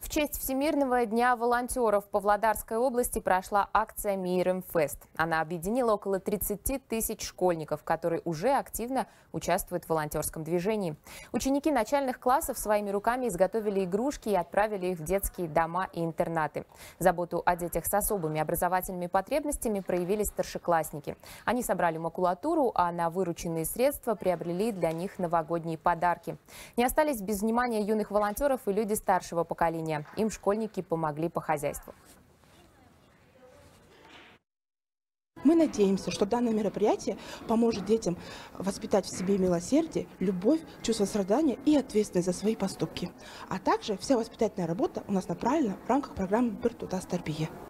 В честь Всемирного дня волонтеров в Павлодарской области прошла акция «Мейрам-фест». Она объединила около 30 тысяч школьников, которые уже активно участвуют в волонтерском движении. Ученики начальных классов своими руками изготовили игрушки и отправили их в детские дома и интернаты. Заботу о детях с особыми образовательными потребностями проявили старшеклассники. Они собрали макулатуру, а на вырученные средства приобрели для них новогодние подарки. Не остались без внимания юных волонтеров и люди старшего поколения. Им школьники помогли по хозяйству. Мы надеемся, что данное мероприятие поможет детям воспитать в себе милосердие, любовь, чувство сострадания и ответственность за свои поступки. А также вся воспитательная работа у нас направлена в рамках программы «Бир Тутас Тарбия».